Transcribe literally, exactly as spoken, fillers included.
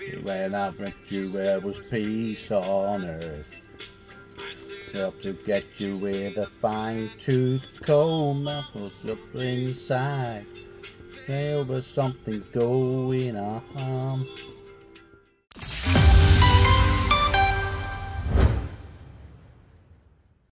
When I met you, there was peace on earth. Help to get you with a fine-tooth comb that was up inside. There was something going on.